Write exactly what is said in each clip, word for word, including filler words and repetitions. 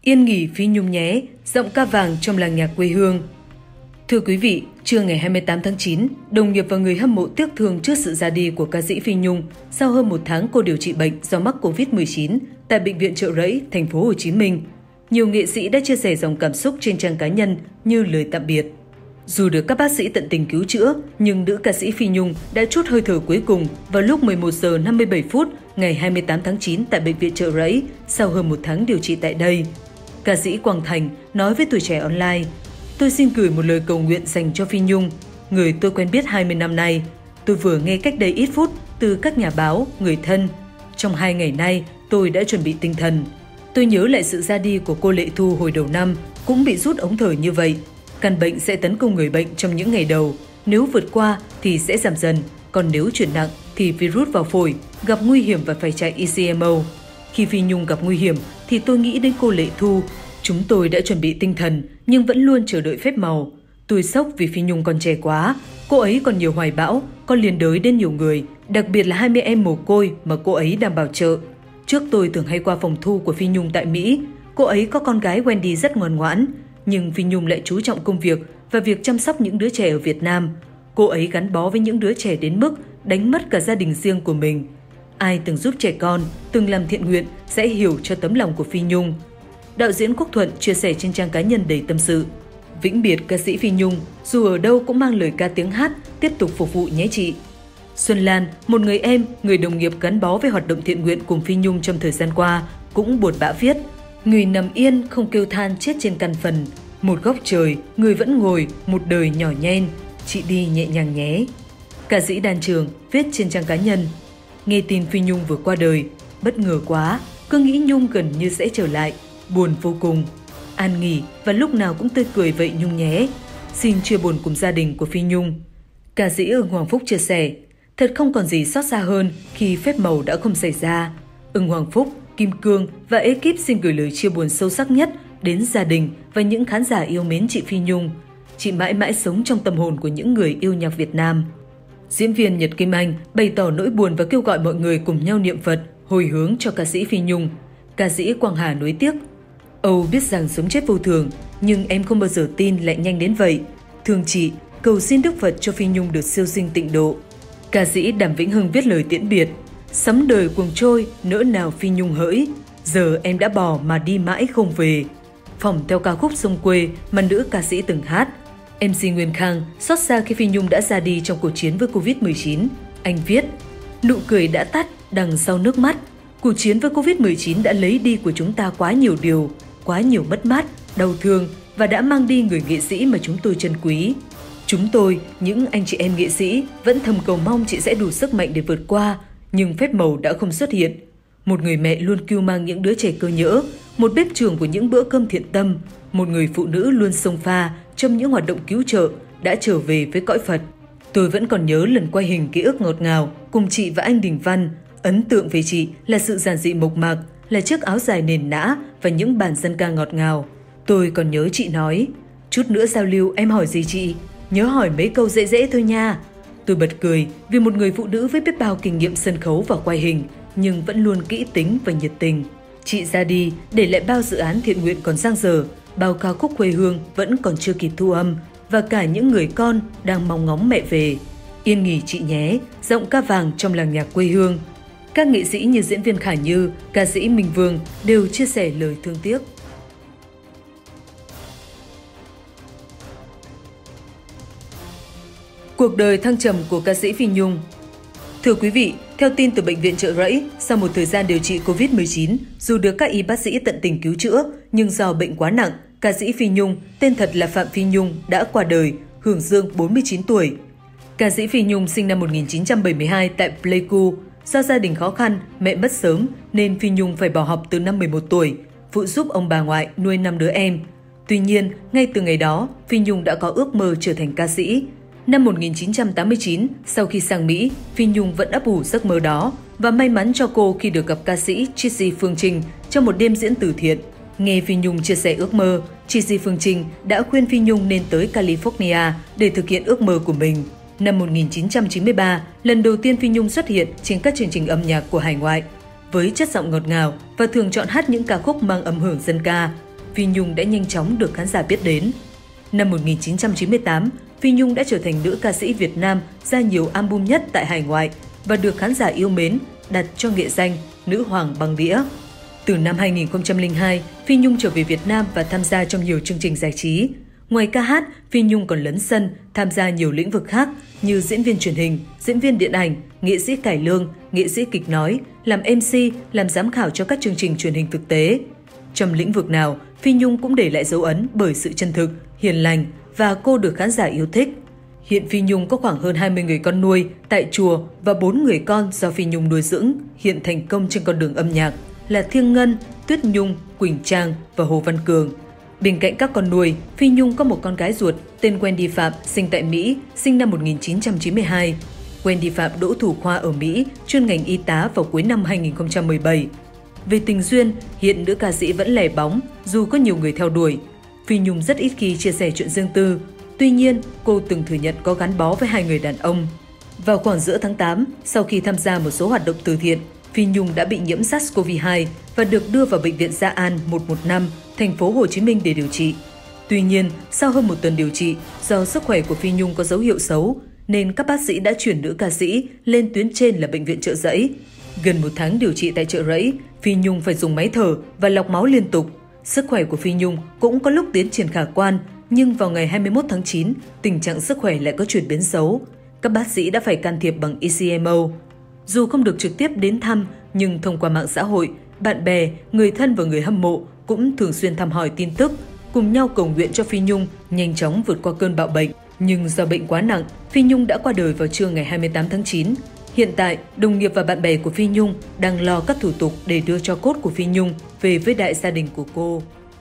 Yên nghỉ Phi Nhung nhé, giọng ca vàng trong làng nhạc quê hương. Thưa quý vị, trưa ngày hai mươi tám tháng chín, đồng nghiệp và người hâm mộ tiếc thương trước sự ra đi của ca sĩ Phi Nhung sau hơn một tháng cô điều trị bệnh do mắc Covid mười chín tại Bệnh viện Chợ Rẫy, thành phố Hồ Chí Minh. Nhiều nghệ sĩ đã chia sẻ dòng cảm xúc trên trang cá nhân như lời tạm biệt. Dù được các bác sĩ tận tình cứu chữa, nhưng nữ ca sĩ Phi Nhung đã trút hơi thở cuối cùng vào lúc mười một giờ năm mươi bảy phút ngày hai mươi tám tháng chín tại Bệnh viện Chợ Rẫy sau hơn một tháng điều trị tại đây. Ca sĩ Quang Thành nói với Tuổi Trẻ Online: "Tôi xin gửi một lời cầu nguyện dành cho Phi Nhung, người tôi quen biết hai mươi năm nay. Tôi vừa nghe cách đây ít phút từ các nhà báo, người thân. Trong hai ngày nay, tôi đã chuẩn bị tinh thần. Tôi nhớ lại sự ra đi của cô Lệ Thu hồi đầu năm, cũng bị rút ống thở như vậy. Căn bệnh sẽ tấn công người bệnh trong những ngày đầu. Nếu vượt qua thì sẽ giảm dần, còn nếu chuyển nặng thì virus vào phổi, gặp nguy hiểm và phải chạy e xê em ô. Khi Phi Nhung gặp nguy hiểm thì tôi nghĩ đến cô Lệ Thu. Chúng tôi đã chuẩn bị tinh thần nhưng vẫn luôn chờ đợi phép màu. Tôi sốc vì Phi Nhung còn trẻ quá. Cô ấy còn nhiều hoài bão, còn liên đới đến nhiều người, đặc biệt là hai mươi em mồ côi mà cô ấy đang bảo trợ. Trước tôi thường hay qua phòng thu của Phi Nhung tại Mỹ. Cô ấy có con gái Wendy rất ngoan ngoãn, nhưng Phi Nhung lại chú trọng công việc và việc chăm sóc những đứa trẻ ở Việt Nam. Cô ấy gắn bó với những đứa trẻ đến mức đánh mất cả gia đình riêng của mình. Ai từng giúp trẻ con, từng làm thiện nguyện sẽ hiểu cho tấm lòng của Phi Nhung." Đạo diễn Quốc Thuận chia sẻ trên trang cá nhân đầy tâm sự: "Vĩnh biệt ca sĩ Phi Nhung, dù ở đâu cũng mang lời ca tiếng hát, tiếp tục phục vụ nhé chị." Xuân Lan, một người em, người đồng nghiệp gắn bó với hoạt động thiện nguyện cùng Phi Nhung trong thời gian qua, cũng buồn bã viết: "Người nằm yên không kêu than chết trên căn phần, một góc trời, người vẫn ngồi, một đời nhỏ nhen, chị đi nhẹ nhàng nhé." Ca sĩ Đan Trường viết trên trang cá nhân: "Nghe tin Phi Nhung vừa qua đời, bất ngờ quá, cứ nghĩ Nhung gần như sẽ trở lại, buồn vô cùng. An nghỉ và lúc nào cũng tươi cười vậy Nhung nhé. Xin chia buồn cùng gia đình của Phi Nhung." Ca sĩ Ưng Hoàng Phúc chia sẻ: "Thật không còn gì xót xa hơn khi phép màu đã không xảy ra. Ưng Hoàng Phúc, Kim Cương và ekip xin gửi lời chia buồn sâu sắc nhất đến gia đình và những khán giả yêu mến chị Phi Nhung. Chị mãi mãi sống trong tâm hồn của những người yêu nhạc Việt Nam." Diễn viên Nhật Kim Anh bày tỏ nỗi buồn và kêu gọi mọi người cùng nhau niệm Phật, hồi hướng cho ca sĩ Phi Nhung. Ca sĩ Quang Hà nuối tiếc: "Âu biết rằng sống chết vô thường, nhưng em không bao giờ tin lại nhanh đến vậy. Thương chị, cầu xin Đức Phật cho Phi Nhung được siêu sinh tịnh độ." Ca sĩ Đàm Vĩnh Hưng viết lời tiễn biệt: "Sấm đời cuồng trôi, nỡ nào Phi Nhung hỡi, giờ em đã bỏ mà đi mãi không về." Phỏng theo ca khúc Sông Quê mà nữ ca sĩ từng hát. em xê Nguyên Khang xót xa khi Phi Nhung đã ra đi trong cuộc chiến với Covid mười chín. Anh viết: "Nụ cười đã tắt đằng sau nước mắt. Cuộc chiến với Covid mười chín đã lấy đi của chúng ta quá nhiều điều, quá nhiều mất mát, đau thương và đã mang đi người nghệ sĩ mà chúng tôi trân quý. Chúng tôi, những anh chị em nghệ sĩ, vẫn thầm cầu mong chị sẽ đủ sức mạnh để vượt qua, nhưng phép màu đã không xuất hiện. Một người mẹ luôn cưu mang những đứa trẻ cơ nhỡ, một bếp trưởng của những bữa cơm thiện tâm, một người phụ nữ luôn xông pha trong những hoạt động cứu trợ đã trở về với cõi Phật. Tôi vẫn còn nhớ lần quay hình Ký ức ngọt ngào cùng chị và anh Đình Văn. Ấn tượng về chị là sự giản dị mộc mạc, là chiếc áo dài nền nã và những bản dân ca ngọt ngào. Tôi còn nhớ chị nói: 'Chút nữa giao lưu em hỏi gì chị? Nhớ hỏi mấy câu dễ dễ thôi nha.' Tôi bật cười vì một người phụ nữ với biết bao kinh nghiệm sân khấu và quay hình, nhưng vẫn luôn kỹ tính và nhiệt tình. Chị ra đi để lại bao dự án thiện nguyện còn dang dở, bao ca khúc quê hương vẫn còn chưa kịp thu âm và cả những người con đang mong ngóng mẹ về. Yên nghỉ chị nhé, giọng ca vàng trong làng nhạc quê hương." Các nghệ sĩ như diễn viên Khả Như, ca sĩ Minh Vương đều chia sẻ lời thương tiếc. Cuộc đời thăng trầm của ca sĩ Phi Nhung. Thưa quý vị, theo tin từ Bệnh viện Chợ Rẫy, sau một thời gian điều trị Covid mười chín, dù được các y bác sĩ tận tình cứu chữa, nhưng do bệnh quá nặng, ca sĩ Phi Nhung, tên thật là Phạm Phi Nhung, đã qua đời, hưởng dương bốn mươi chín tuổi. Ca sĩ Phi Nhung sinh năm một nghìn chín trăm bảy mươi hai tại Pleiku. Do gia đình khó khăn, mẹ mất sớm nên Phi Nhung phải bỏ học từ năm mười một tuổi, phụ giúp ông bà ngoại nuôi năm đứa em. Tuy nhiên, ngay từ ngày đó, Phi Nhung đã có ước mơ trở thành ca sĩ. Năm một nghìn chín trăm tám mươi chín, sau khi sang Mỹ, Phi Nhung vẫn ấp ủ giấc mơ đó và may mắn cho cô khi được gặp ca sĩ Chizzy Phương Trinh trong một đêm diễn từ thiện. Nghe Phi Nhung chia sẻ ước mơ, Chizzy Phương Trinh đã khuyên Phi Nhung nên tới California để thực hiện ước mơ của mình. Năm một nghìn chín trăm chín mươi ba, lần đầu tiên Phi Nhung xuất hiện trên các chương trình âm nhạc của hải ngoại. Với chất giọng ngọt ngào và thường chọn hát những ca khúc mang âm hưởng dân ca, Phi Nhung đã nhanh chóng được khán giả biết đến. Năm một nghìn chín trăm chín mươi tám, Phi Nhung đã trở thành nữ ca sĩ Việt Nam ra nhiều album nhất tại hải ngoại và được khán giả yêu mến, đặt cho nghệ danh Nữ Hoàng băng đĩa. Từ năm hai nghìn không trăm lẻ hai, Phi Nhung trở về Việt Nam và tham gia trong nhiều chương trình giải trí. Ngoài ca hát, Phi Nhung còn lấn sân, tham gia nhiều lĩnh vực khác như diễn viên truyền hình, diễn viên điện ảnh, nghệ sĩ cải lương, nghệ sĩ kịch nói, làm em xê, làm giám khảo cho các chương trình truyền hình thực tế. Trong lĩnh vực nào, Phi Nhung cũng để lại dấu ấn bởi sự chân thực, hiền lành và cô được khán giả yêu thích. Hiện Phi Nhung có khoảng hơn hai mươi người con nuôi tại chùa và bốn người con do Phi Nhung nuôi dưỡng hiện thành công trên con đường âm nhạc là Thiêng Ngân, Tuyết Nhung, Quỳnh Trang và Hồ Văn Cường. Bên cạnh các con nuôi, Phi Nhung có một con gái ruột tên Wendy Phạm sinh tại Mỹ, sinh năm một nghìn chín trăm chín mươi hai. Wendy Phạm đỗ thủ khoa ở Mỹ, chuyên ngành y tá vào cuối năm hai nghìn không trăm mười bảy. Về tình duyên, hiện nữ ca sĩ vẫn lẻ bóng dù có nhiều người theo đuổi. Phi Nhung rất ít khi chia sẻ chuyện riêng tư. Tuy nhiên, cô từng thừa nhận có gắn bó với hai người đàn ông. Vào khoảng giữa tháng tám, sau khi tham gia một số hoạt động từ thiện, Phi Nhung đã bị nhiễm SARS-xê o vê hai và được đưa vào bệnh viện Gia An một một năm, thành phố Hồ Chí Minh để điều trị. Tuy nhiên, sau hơn một tuần điều trị, do sức khỏe của Phi Nhung có dấu hiệu xấu, nên các bác sĩ đã chuyển nữ ca sĩ lên tuyến trên là bệnh viện Chợ Rẫy. Gần một tháng điều trị tại Chợ Rẫy, Phi Nhung phải dùng máy thở và lọc máu liên tục. Sức khỏe của Phi Nhung cũng có lúc tiến triển khả quan, nhưng vào ngày hai mươi mốt tháng chín, tình trạng sức khỏe lại có chuyển biến xấu. Các bác sĩ đã phải can thiệp bằng e xê em ô. Dù không được trực tiếp đến thăm, nhưng thông qua mạng xã hội, bạn bè, người thân và người hâm mộ cũng thường xuyên thăm hỏi tin tức, cùng nhau cầu nguyện cho Phi Nhung nhanh chóng vượt qua cơn bạo bệnh. Nhưng do bệnh quá nặng, Phi Nhung đã qua đời vào trưa ngày hai mươi tám tháng chín. Hiện tại, đồng nghiệp và bạn bè của Phi Nhung đang lo các thủ tục để đưa tro cốt của Phi Nhung về với đại gia đình của cô.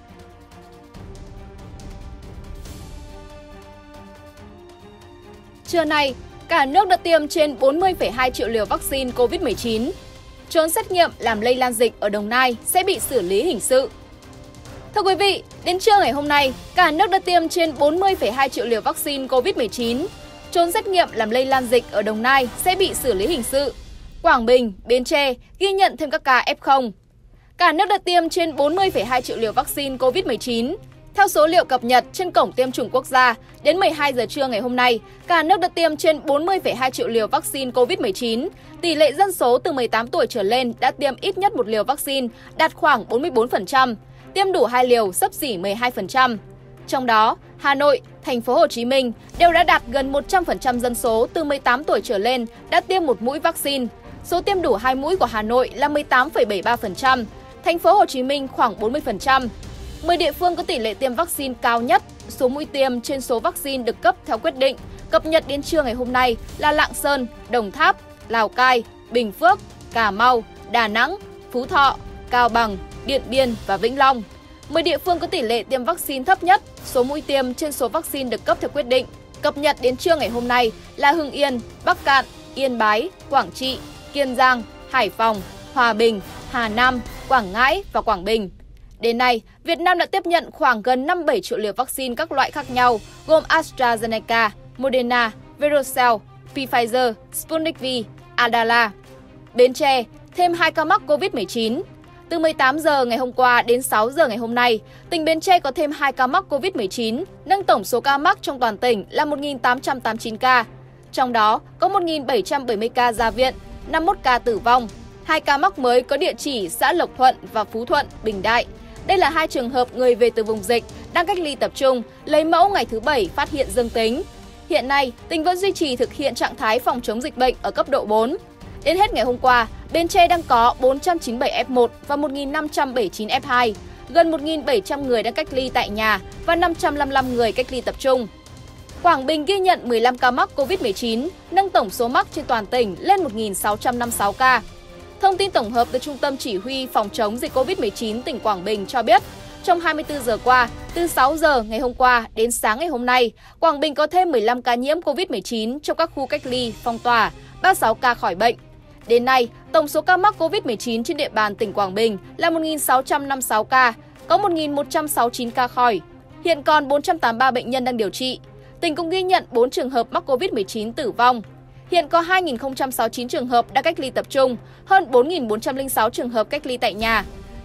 Trưa nay, cả nước đã tiêm trên bốn mươi phẩy hai triệu liều vaccine Covid mười chín. Trốn xét nghiệm làm lây lan dịch ở Đồng Nai sẽ bị xử lý hình sự. Thưa quý vị, đến trưa ngày hôm nay, cả nước đã tiêm trên bốn mươi phẩy hai triệu liều vaccine Covid mười chín. Trốn xét nghiệm làm lây lan dịch ở Đồng Nai sẽ bị xử lý hình sự. Quảng Bình, Bến Tre ghi nhận thêm các ca ép không. Cả nước đã tiêm trên bốn mươi phẩy hai triệu liều vaccine Covid mười chín. Theo số liệu cập nhật trên cổng tiêm chủng quốc gia, đến mười hai giờ trưa ngày hôm nay, cả nước đã tiêm trên bốn mươi phẩy hai triệu liều vaccine Covid mười chín. Tỷ lệ dân số từ mười tám tuổi trở lên đã tiêm ít nhất một liều vaccine, đạt khoảng bốn mươi bốn phần trăm. Tiêm đủ hai liều xấp xỉ mười hai phần trăm. Trong đó, Hà Nội, Thành phố Hồ Chí Minh đều đã đạt gần một trăm phần trăm dân số từ mười tám tuổi trở lên đã tiêm một mũi vaccine. Số tiêm đủ hai mũi của Hà Nội là mười tám phẩy bảy mươi ba phần trăm, Thành phố Hồ Chí Minh khoảng bốn mươi phần trăm. mười địa phương có tỷ lệ tiêm vaccine cao nhất, số mũi tiêm trên số vaccine được cấp theo quyết định cập nhật đến trưa ngày hôm nay là Lạng Sơn, Đồng Tháp, Lào Cai, Bình Phước, Cà Mau, Đà Nẵng, Phú Thọ, Cao Bằng, Điện Biên và Vĩnh Long. mười địa phương có tỷ lệ tiêm vaccine thấp nhất, số mũi tiêm trên số vaccine được cấp theo quyết định cập nhật đến trưa ngày hôm nay là Hưng Yên, Bắc Kạn, Yên Bái, Quảng Trị, Kiên Giang, Hải Phòng, Hòa Bình, Hà Nam, Quảng Ngãi và Quảng Bình. Đến nay, Việt Nam đã tiếp nhận khoảng gần năm mươi bảy triệu liều vaccine các loại khác nhau, gồm AstraZeneca, Moderna, Verocell, Pfizer, Sputnik V, Adala. Bến Tre, thêm hai ca mắc Covid mười chín. Từ mười tám giờ ngày hôm qua đến sáu giờ ngày hôm nay, tỉnh Bến Tre có thêm hai ca mắc Covid mười chín, nâng tổng số ca mắc trong toàn tỉnh là một nghìn tám trăm tám mươi chín ca. Trong đó có một nghìn bảy trăm bảy mươi ca ra viện, năm mươi mốt ca tử vong. Hai ca mắc mới có địa chỉ xã Lộc Thuận và Phú Thuận, Bình Đại. Đây là hai trường hợp người về từ vùng dịch đang cách ly tập trung, lấy mẫu ngày thứ Bảy phát hiện dương tính. Hiện nay, tỉnh vẫn duy trì thực hiện trạng thái phòng chống dịch bệnh ở cấp độ bốn. Đến hết ngày hôm qua, Bến Tre đang có bốn trăm chín mươi bảy ép một và một nghìn năm trăm bảy mươi chín ép hai, gần một nghìn bảy trăm người đang cách ly tại nhà và năm trăm năm mươi lăm người cách ly tập trung. Quảng Bình ghi nhận mười lăm ca mắc Covid mười chín, nâng tổng số mắc trên toàn tỉnh lên một nghìn sáu trăm năm mươi sáu ca. Thông tin tổng hợp từ Trung tâm Chỉ huy Phòng chống dịch Covid mười chín tỉnh Quảng Bình cho biết, trong hai mươi tư giờ qua, từ sáu giờ ngày hôm qua đến sáng ngày hôm nay, Quảng Bình có thêm mười lăm ca nhiễm Covid mười chín trong các khu cách ly, phong tỏa, ba mươi sáu ca khỏi bệnh. Đến nay, tổng số ca mắc Covid mười chín trên địa bàn tỉnh Quảng Bình là một nghìn sáu trăm năm mươi sáu ca, có một nghìn một trăm sáu mươi chín ca khỏi. Hiện còn bốn trăm tám mươi ba bệnh nhân đang điều trị. Tỉnh cũng ghi nhận bốn trường hợp mắc Covid mười chín tử vong. Hiện có hai nghìn không trăm sáu mươi chín trường hợp đang cách ly tập trung, hơn bốn nghìn bốn trăm lẻ sáu trường hợp cách ly tại nhà.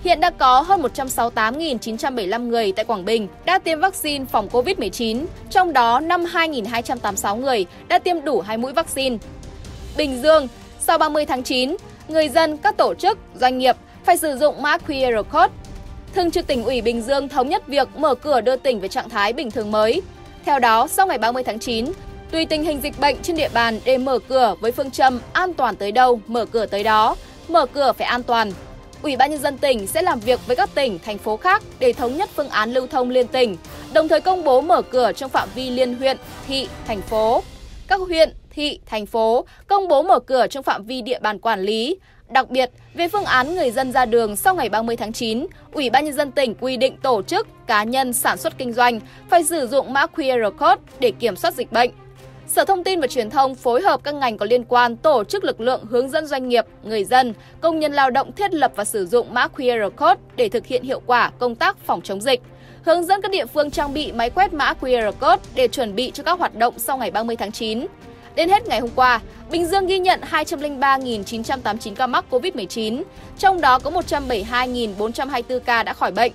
Hiện đã có hơn một trăm sáu mươi tám nghìn chín trăm bảy mươi lăm người tại Quảng Bình đã tiêm vaccine phòng Covid mười chín, trong đó năm mươi hai nghìn hai trăm tám mươi sáu người đã tiêm đủ hai mũi vaccine. Bình Dương, sau ba mươi tháng chín, người dân, các tổ chức, doanh nghiệp phải sử dụng mã quy rờ code. Thường trực Tỉnh ủy Bình Dương thống nhất việc mở cửa đưa tỉnh về trạng thái bình thường mới. Theo đó, sau ngày ba mươi tháng chín, tùy tình hình dịch bệnh trên địa bàn để mở cửa với phương châm an toàn tới đâu, mở cửa tới đó, mở cửa phải an toàn. Ủy ban Nhân dân tỉnh sẽ làm việc với các tỉnh, thành phố khác để thống nhất phương án lưu thông liên tỉnh, đồng thời công bố mở cửa trong phạm vi liên huyện, thị, thành phố. Các huyện, thị, thành phố công bố mở cửa trong phạm vi địa bàn quản lý. Đặc biệt, về phương án người dân ra đường sau ngày ba mươi tháng chín, Ủy ban Nhân dân tỉnh quy định tổ chức, cá nhân sản xuất kinh doanh phải sử dụng mã quy rờ code để kiểm soát dịch bệnh. Sở Thông tin và Truyền thông phối hợp các ngành có liên quan tổ chức lực lượng hướng dẫn doanh nghiệp, người dân, công nhân lao động thiết lập và sử dụng mã quy rờ code để thực hiện hiệu quả công tác phòng chống dịch. Hướng dẫn các địa phương trang bị máy quét mã quy rờ code để chuẩn bị cho các hoạt động sau ngày ba mươi tháng chín. Đến hết ngày hôm qua, Bình Dương ghi nhận hai trăm lẻ ba nghìn chín trăm tám mươi chín ca mắc Covid mười chín, trong đó có một trăm bảy mươi hai nghìn bốn trăm hai mươi tư ca đã khỏi bệnh.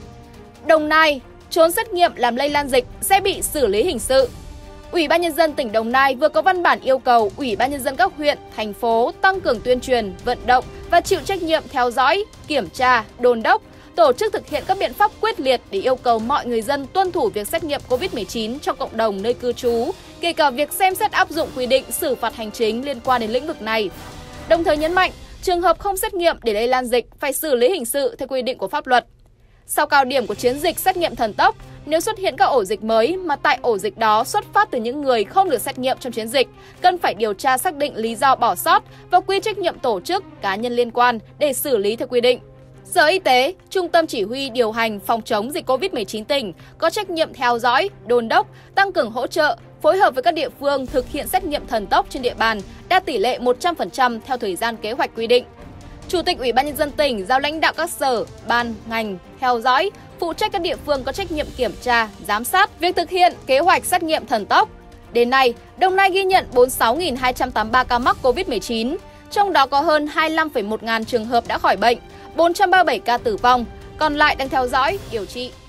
Đồng Nai, trốn xét nghiệm làm lây lan dịch sẽ bị xử lý hình sự. Ủy ban Nhân dân tỉnh Đồng Nai vừa có văn bản yêu cầu Ủy ban Nhân dân các huyện, thành phố tăng cường tuyên truyền, vận động và chịu trách nhiệm theo dõi, kiểm tra, đôn đốc, tổ chức thực hiện các biện pháp quyết liệt để yêu cầu mọi người dân tuân thủ việc xét nghiệm Covid mười chín cho cộng đồng nơi cư trú, kể cả việc xem xét áp dụng quy định xử phạt hành chính liên quan đến lĩnh vực này. Đồng thời nhấn mạnh, trường hợp không xét nghiệm để lây lan dịch phải xử lý hình sự theo quy định của pháp luật. Sau cao điểm của chiến dịch xét nghiệm thần tốc, nếu xuất hiện các ổ dịch mới mà tại ổ dịch đó xuất phát từ những người không được xét nghiệm trong chiến dịch, cần phải điều tra xác định lý do bỏ sót và quy trách nhiệm tổ chức, cá nhân liên quan để xử lý theo quy định. Sở Y tế, Trung tâm Chỉ huy điều hành phòng chống dịch Covid mười chín tỉnh có trách nhiệm theo dõi, đôn đốc, tăng cường hỗ trợ, phối hợp với các địa phương thực hiện xét nghiệm thần tốc trên địa bàn đạt tỷ lệ một trăm phần trăm theo thời gian kế hoạch quy định. Chủ tịch Ủy ban Nhân dân tỉnh giao lãnh đạo các sở, ban, ngành theo dõi, phụ trách các địa phương có trách nhiệm kiểm tra, giám sát việc thực hiện kế hoạch xét nghiệm thần tốc. Đến nay, Đồng Nai ghi nhận bốn mươi sáu nghìn hai trăm tám mươi ba ca mắc Covid mười chín, trong đó có hơn hai mươi lăm phẩy một ngàn trường hợp đã khỏi bệnh, bốn trăm ba mươi bảy ca tử vong, còn lại đang theo dõi, điều trị.